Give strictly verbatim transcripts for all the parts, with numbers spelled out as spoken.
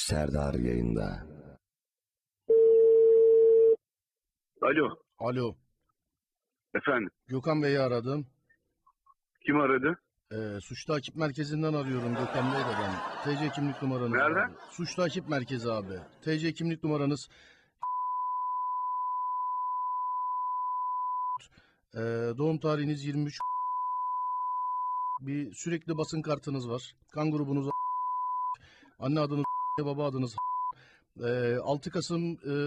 Serdar yayında. Alo. Alo. Efendim. Gökhan Bey'i aradım. Kim aradı? Ee, Suç Takip Merkezi'nden arıyorum Gökhan Bey de ben. T C kimlik numaranız Nereden? abi. Suç Takip Merkezi abi. T C kimlik numaranız. Ee, doğum tarihiniz yirmi üç. Bir sürekli basın kartınız var. Kan grubunuz. Anne adınız. Baba adınız. Ee, altı Kasım e,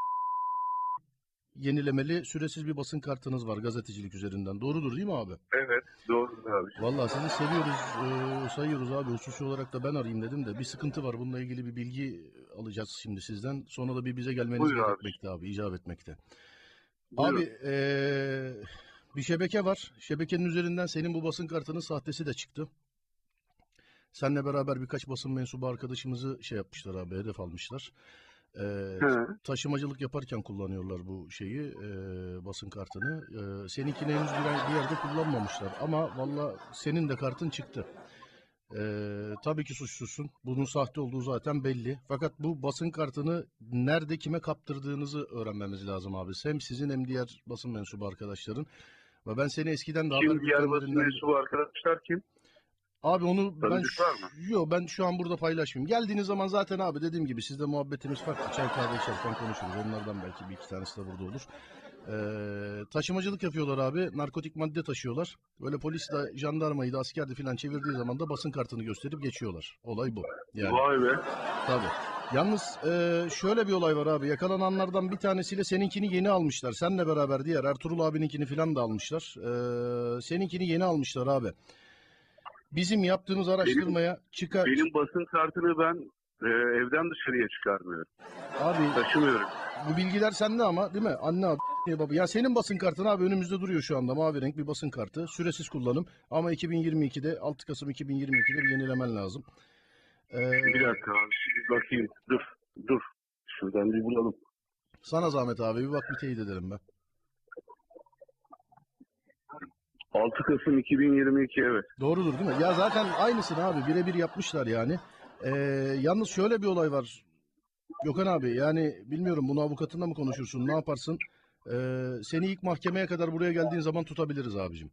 yenilemeli süresiz bir basın kartınız var gazetecilik üzerinden. Doğrudur değil mi abi? Evet. Doğru abi. Vallahi sizi seviyoruz, e, sayıyoruz abi. Hususi olarak da ben arayayım dedim de bir sıkıntı var. Bununla ilgili bir bilgi alacağız şimdi sizden. Sonra da bir bize gelmeniz Buyur abi. gerekmekte abi, icap etmekte. Buyurun. Abi e, bir şebeke var. Şebekenin üzerinden senin bu basın kartının sahtesi de çıktı. Seninle beraber birkaç basın mensubu arkadaşımızı şey yapmışlar abi, hedef almışlar. E, He. taşımacılık yaparken kullanıyorlar bu şeyi, e, basın kartını. E, seninkini henüz bir, bir yerde kullanmamışlar. Ama valla senin de kartın çıktı. E, tabii ki suçlusun. Bunun sahte olduğu zaten belli. Fakat bu basın kartını nerede kime kaptırdığınızı öğrenmemiz lazım abi. Hem sizin hem diğer basın mensubu arkadaşların. Ve ben seni eskiden de haber Kim diğer basın bültenlerinden... mensubu arkadaşlar kim? Abi onu ben Tanıdık var mı? yo ben şu an burada paylaşmayayım. Geldiğiniz zaman zaten abi dediğim gibi sizde muhabbetimiz farklı. Çay kahve içerken konuşuruz. Onlardan belki bir iki tanesi de burada olur. Ee, taşımacılık yapıyorlar abi. Narkotik madde taşıyorlar. Böyle polis de jandarmayı da askerdi falan çevirdiği zaman da basın kartını gösterip geçiyorlar. Olay bu. Yani Vay be. tabii. Yalnız e, şöyle bir olay var abi. Yakalananlardan bir tanesiyle seninkini yeni almışlar. Seninle beraber diğer Ertuğrul abininkini falan da almışlar. Ee, seninkini yeni almışlar abi. Bizim yaptığımız araştırmaya Benim, çıkar... benim basın kartını ben e, evden dışarıya çıkarmıyorum. Abi Taşımıyorum. bu bilgiler sende ama değil mi? Anne abi, baba. Ya senin basın kartın abi önümüzde duruyor şu anda. Mavi renk bir basın kartı. Süresiz kullanım. Ama iki bin yirmi ikide altı Kasım iki bin yirmi ikide bir yenilemen lazım. Ee, Bir dakika abi. Bir bakayım. Dur. Dur. Şuradan bir bulalım. sana zahmet abi bir bak bir teyit edelim ben. altı Kasım iki bin yirmi iki evet. Doğrudur değil mi? Ya zaten aynısını abi birebir yapmışlar yani. Ee, yalnız şöyle bir olay var. Gökhan abi yani bilmiyorum bunu avukatınla mı konuşursun ne yaparsın? Ee, seni ilk mahkemeye kadar buraya geldiğin zaman tutabiliriz abicim.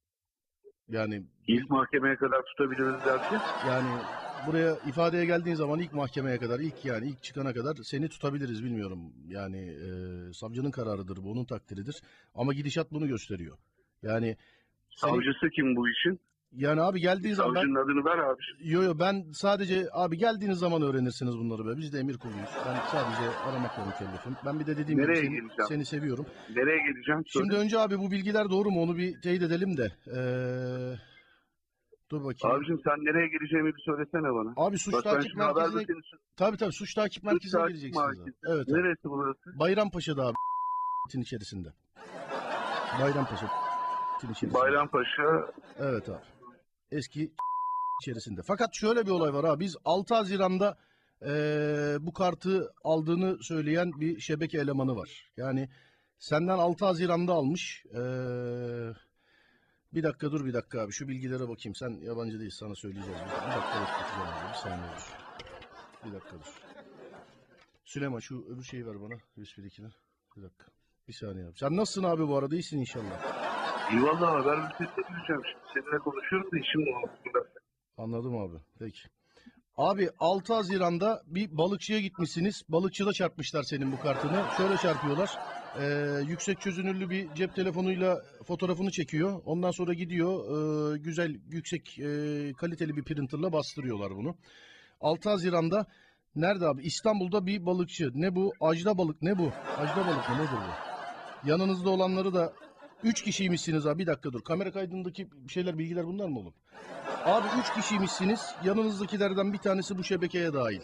Yani İlk mahkemeye kadar tutabiliriz derken. yani buraya ifadeye geldiğin zaman ilk mahkemeye kadar ilk yani ilk çıkana kadar seni tutabiliriz bilmiyorum. Yani e, savcının kararıdır bu onun takdiridir. Ama gidişat bunu gösteriyor. Yani seni, Savcısı kim bu işin? yani abi geldiğin zaman ben Savcının adını ver abi. yo yo ben sadece abi geldiğiniz zaman öğrenirsiniz bunları be. Biz de emir kuluyuz. Ben sadece aramakla mükellefim. Ben bir de dediğim Nereye gibi seni, geleceğim? seni seviyorum. Nereye geleceğim? Söyle. Şimdi önce abi bu bilgiler doğru mu onu bir teyit edelim de. Ee, dur bakayım. Abicim sen nereye geleceğimi bir söylesene bana. Abi suç Bak ben takip şimdi haber merkezine bülteni... tabii tabii suç takip merkezine takip gireceksiniz abi. merkezi. Evet abi. Neresi burası? Bayrampaşa'da abi içerisinde. Bayrampaşa içerisinde. Bayrampaşa. Evet abi. Eski içerisinde. Fakat şöyle bir olay var abi. Biz altı Haziran'da eee, bu kartı aldığını söyleyen bir şebeke elemanı var. Yani senden altı Haziran'da almış. Eee, bir dakika dur bir dakika abi. Şu bilgilere bakayım. Sen yabancı değilsin sana söyleyeceğiz. Biz. Bir dakika bekleteceğim abi. Bir saniye dur. Bir dakika dur. Süleyman şu öbür şeyi ver bana. U S B ikini. Bir dakika. Bir saniye abi. Sen nasılsın abi bu arada? İyisin inşallah. Eyvallah haber bültenine gireceğim şimdi. Seninle konuşuyoruz da işim var. Anladım abi. Peki. Abi altı Haziran'da bir balıkçıya gitmişsiniz. Balıkçıda çarpmışlar senin bu kartını. Şöyle çarpıyorlar. Ee, yüksek çözünürlü bir cep telefonuyla fotoğrafını çekiyor. Ondan sonra gidiyor e, güzel yüksek e, kaliteli bir printerla bastırıyorlar bunu. altı Haziran'da nerede abi? İstanbul'da bir balıkçı. Ne bu? Ajda balık. Ne bu? Ajda balık mı? Nedir bu? Yanınızda olanları da üç kişiymişsiniz abi. Bir dakika dur. Kamera kaydındaki şeyler, bilgiler bunlar mı oğlum? Abi üç kişiymişsiniz. Yanınızdakilerden bir tanesi bu şebekeye dahil.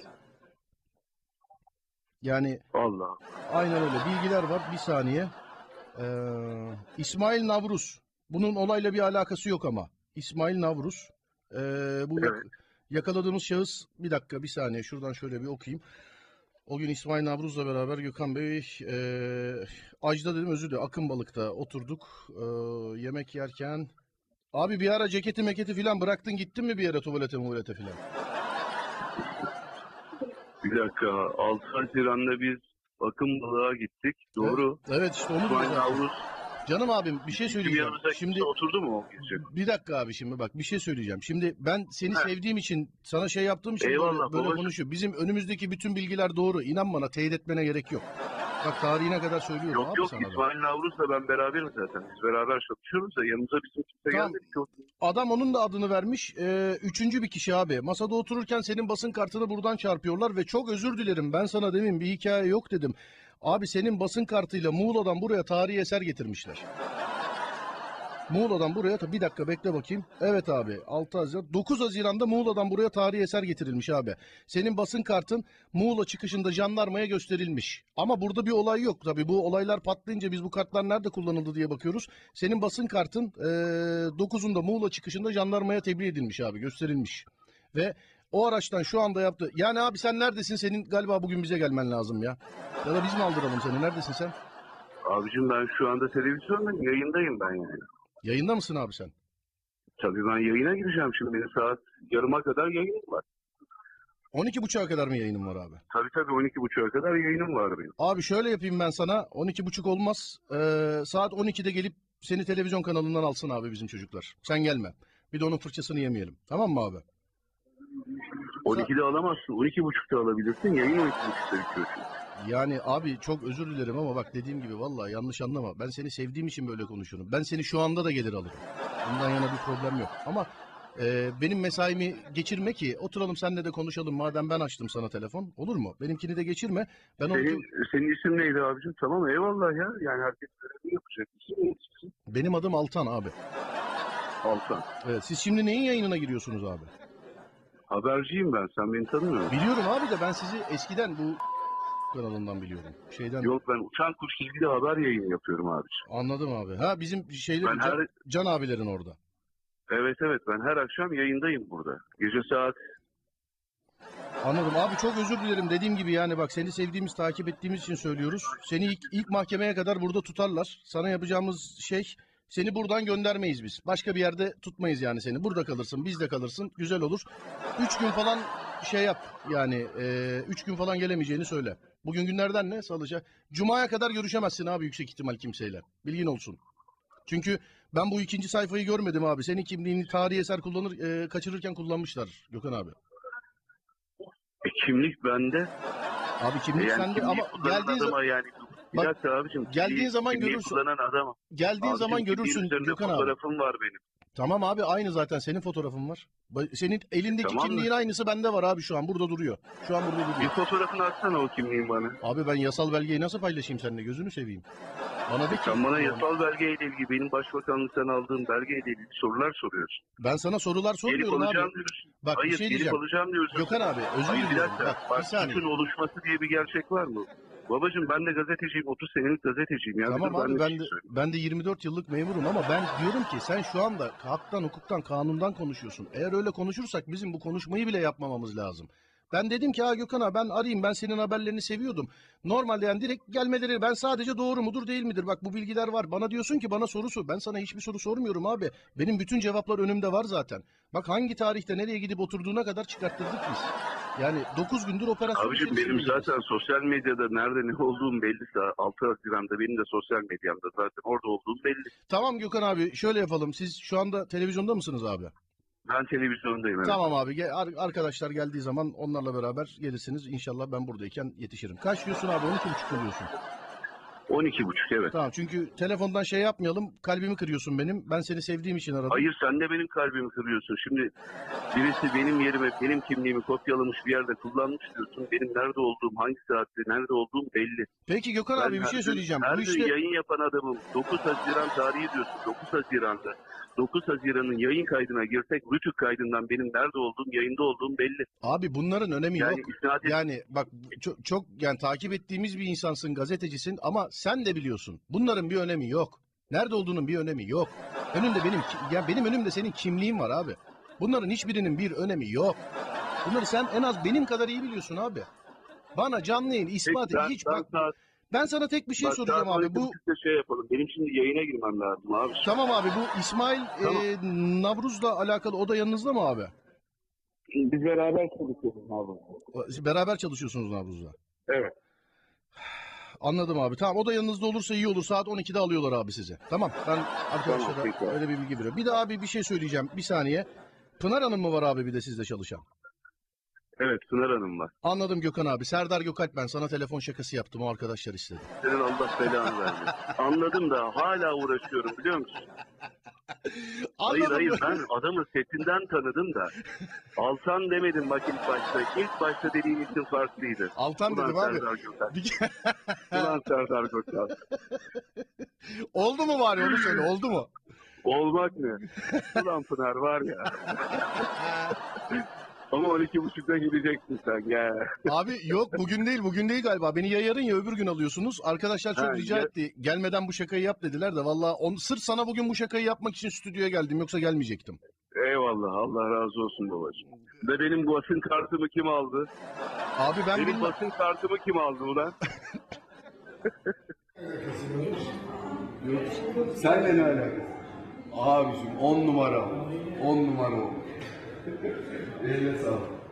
Yani Allah. aynen öyle. Bilgiler var. Bir saniye. Ee, İsmail Navruz. Bunun olayla bir alakası yok ama. İsmail Navruz. Ee, bu Evet. yakaladığımız şahıs, bir dakika bir saniye şuradan şöyle bir okuyayım. O gün İsmail Navruz'la beraber Gökhan Bey e, Ajda dedim özür dilerim Akınbalık'ta oturduk e, yemek yerken. Abi bir ara ceketi meketi filan bıraktın gittin mi bir yere tuvalete muvalete filan? Bir dakika. altı Haziran'da biz Akınbalık'a gittik. Doğru. Evet, evet işte onu İsmail diyoruz. Navruz Canım abim bir şey bizim söyleyeceğim. yanımıza Şimdi kimse oturdu mu o gece? bir dakika abi şimdi bak bir şey söyleyeceğim. Şimdi ben seni Heh. sevdiğim için sana şey yaptığım için Eyvallah böyle, böyle babacığım. konuşuyor. Bizim önümüzdeki bütün bilgiler doğru. İnan bana teyit etmene gerek yok. Bak tarihine kadar söylüyorum Yok abi yok sana da. İsmail Navruz'la ben beraberim zaten. Biz beraber çalışıyoruz da yanımıza bizim kimse Tamam. gelmedi ki. Adam onun da adını vermiş. Ee, üçüncü bir kişi abi. Masada otururken senin basın kartını buradan çarpıyorlar ve çok özür dilerim. Ben sana demin bir hikaye yok dedim. Abi senin basın kartıyla Muğla'dan buraya tarihi eser getirmişler. Muğla'dan buraya bir dakika bekle bakayım. Evet abi altı Haziran. dokuz Haziran'da Muğla'dan buraya tarihi eser getirilmiş abi. Senin basın kartın Muğla çıkışında jandarmaya gösterilmiş. Ama burada bir olay yok tabii. Bu olaylar patlayınca biz bu kartlar nerede kullanıldı diye bakıyoruz. Senin basın kartın ee, dokuzunda Muğla çıkışında jandarmaya tebliğ edilmiş abi, gösterilmiş. Ve o araçtan şu anda yaptı. Yani abi sen neredesin? Senin galiba bugün bize gelmen lazım ya. Ya da biz mi aldıralım seni? Neredesin sen? Abicim ben şu anda televizyonda yayındayım ben yani. Yayında mısın abi sen? Tabii ben yayına gireceğim şimdi. Benim saat yarıma kadar yayınım var. on iki buçuğa kadar mı yayının var abi? Tabii tabii on iki buçuğa kadar yayınım var benim. Abi şöyle yapayım ben sana. on iki buçuk olmaz. Ee, saat on ikide gelip seni televizyon kanalından alsın abi bizim çocuklar. Sen gelme. Bir de onun fırçasını yemeyelim. Tamam mı abi? on ikide alamazsın. on iki buçukta alabilirsin. Yayın on iki buçukta bitiyor çünkü. Yani abi çok özür dilerim ama bak dediğim gibi vallahi yanlış anlama. Ben seni sevdiğim için böyle konuşuyorum. Ben seni şu anda da gelir alırım. Bundan yana bir problem yok. Ama e, benim mesaimi geçirme ki oturalım seninle de konuşalım. Madem ben açtım sana telefon. Olur mu? Benimkini de geçirme. Ben onu... Senin, senin isim neydi abicim? Tamam eyvallah ya. Yani herkes görevini yapacak. İsim neydi? Benim adım Altan abi. Altan. Evet, siz şimdi neyin yayınına giriyorsunuz abi? Haberciyim ben. Sen beni tanımıyor musun? Biliyorum abi de ben sizi eskiden bu kanalından biliyorum. Şeyden Yok ben uçan kuş ilgili haber yayını yapıyorum abiciğim. anladım abi. Ha bizim şeyler Ben can, her- can abilerin orada. Evet evet ben her akşam yayındayım burada. Gece saat Anladım abi çok özür dilerim dediğim gibi yani bak seni sevdiğimiz takip ettiğimiz için söylüyoruz. Seni ilk, ilk mahkemeye kadar burada tutarlar. Sana yapacağımız şey seni buradan göndermeyiz biz. Başka bir yerde tutmayız yani seni. Burada kalırsın bizde kalırsın güzel olur. Üç gün falan şey yap yani e, üç gün falan gelemeyeceğini söyle. Bugün günlerden ne salıca? Cuma'ya kadar görüşemezsin abi yüksek ihtimal kimseyle. Bilgin olsun. Çünkü ben bu ikinci sayfayı görmedim abi. Senin kimliğini tarihi eser kullanır, e, kaçırırken kullanmışlar Gökhan abi. e, kimlik bende. Abi kimlik Yani sende kimliği ama kullanan geldiğin, adama yani bir Bak, dakika abicim. geldiğin kimliği- zaman kimliği görürsün. kullanan adam. geldiğin Abicim, zaman kimliğin görürsün üzerinde Gökhan abi. fotoğrafım var benim. Tamam abi aynı zaten senin fotoğrafın var. Ba- Senin elindeki Tamam mı? kimliğin aynısı bende var abi şu an burada duruyor. Şu an burada Bir duruyor. fotoğrafını atsana o kimliğin bana. Abi ben yasal belgeyi nasıl paylaşayım seninle gözünü seveyim. Bana de ki Sen bana yasal belgeyle ilgili benim başbakanlıktan aldığım belgeyle ilgili sorular soruyorsun. ben sana sorular Gelip sormuyorum abi. alacağım diyorsun. Bak, bir Hayır şey gelip diyeceğim. alacağım diyorsun. Gökhan abi özür Hayır bir diliyorum. dakika. Bak, Bak, bir saniye. suçun oluşması diye bir gerçek var mı? Babacığım ben de gazeteciyim. otuz senelik gazeteciyim. Yani Tamam dur, abi bir ben şey de, söyleyeyim. ben de yirmi dört yıllık memurum ama ben diyorum ki sen şu anda haktan, hukuktan, kanundan konuşuyorsun. Eğer öyle konuşursak bizim bu konuşmayı bile yapmamamız lazım. Ben dedim ki ha Gökhan abi ben arayayım ben senin haberlerini seviyordum. Normalde yani direkt gelmeleri ben sadece doğru mudur değil midir bak bu bilgiler var. Bana diyorsun ki bana soru sor. Ben sana hiçbir soru sormuyorum abi. Benim bütün cevaplar önümde var zaten. Bak hangi tarihte nereye gidip oturduğuna kadar çıkarttırdık biz. Yani dokuz gündür operasyon Abicim benim içerisindeyiz. zaten sosyal medyada nerede ne olduğum belli. altı Haziran'da benim de sosyal medyamda zaten orada olduğum belli. Tamam Gökhan abi şöyle yapalım. Siz şu anda televizyonda mısınız abi? Ben televizyondayım. Evet. Tamam abi gel, ar- arkadaşlar geldiği zaman onlarla beraber gelirsiniz. İnşallah ben buradayken yetişirim. Kaç diyorsun abi on iki buçuk mu diyorsun? on iki buçuk evet. Tamam çünkü telefondan şey yapmayalım kalbimi kırıyorsun benim. Ben seni sevdiğim için aradım. Hayır sen de benim kalbimi kırıyorsun. Şimdi birisi benim yerime benim kimliğimi kopyalamış bir yerde kullanmış diyorsun. Benim nerede olduğum, hangi saatte nerede olduğum belli. Peki Gökhan Ben abi bir her şey gün- söyleyeceğim. Her Bu gün işte yayın yapan adamım. dokuz Haziran tarihi diyorsun. dokuz Haziran'da. dokuz Haziran'ın yayın kaydına girsek Rütük kaydından benim nerede olduğum, yayında olduğum belli. abi bunların önemi Yani yok. isnat et- Yani bak çok, çok yani takip ettiğimiz bir insansın, gazetecisin ama sen de biliyorsun. Bunların bir önemi yok. Nerede olduğunun bir önemi yok. Önünde benim ki- ya benim önümde senin kimliğin var abi. Bunların hiçbirinin bir önemi yok. Bunları sen en az benim kadar iyi biliyorsun abi. Bana canlı yayın ispat et. ben, Hiç ben bak saat, ben sana tek bir şey bak, soracağım saat abi. on iki Bu buçukta şey yapalım. Benim şimdi yayına girmem lazım abi. tamam abi bu İsmail Tamam. e, Navruz'la alakalı o da yanınızda mı abi? Biz beraber çalışıyoruz abi. Beraber çalışıyorsunuz Navruz'la. Evet. Anladım abi. Tamam, o da yanınızda olursa iyi olur. Saat on ikide alıyorlar abi sizi. Tamam, ben arkadaşlara Tamam, peki abi. öyle bir bilgi veriyorum. Bir de abi bir şey söyleyeceğim. Bir saniye. Pınar Hanım mı var abi bir de sizde çalışan? Evet, Pınar Hanım var. Anladım Gökhan abi. Serdar Gökalp ben. Sana telefon şakası yaptım. O arkadaşlar istedi. Senin Allah belanı vermesin. Anladım da hala uğraşıyorum biliyor musun? Hayır Anladım hayır mı? ben adamı setinden tanıdım da. Altan demedim bak ilk başta. İlk başta dediğin isim farklıydı. Altan Ulan dedim abi. Serdar Gökalp. Ulan Serdar Gökalp. Oldu mu bari onu söyle. Oldu mu? Olmak ne? Ulan Pınar var ya. Ama on iki buçukta gideceksin sen ya. Abi yok bugün değil bugün değil galiba. Beni ya yarın ya öbür gün alıyorsunuz. Arkadaşlar çok Ha, rica ya- etti. Gelmeden bu şakayı yap dediler de. Valla on, sırf sana bugün bu şakayı yapmak için stüdyoya geldim. Yoksa gelmeyecektim. Eyvallah Allah razı olsun babacığım. Ve benim basın kartımı kim aldı? Abi ben Benim bilmem. basın kartımı kim aldı ulan? Senle ne alakası? Abicim on numara. On numara o. Eline sağlık.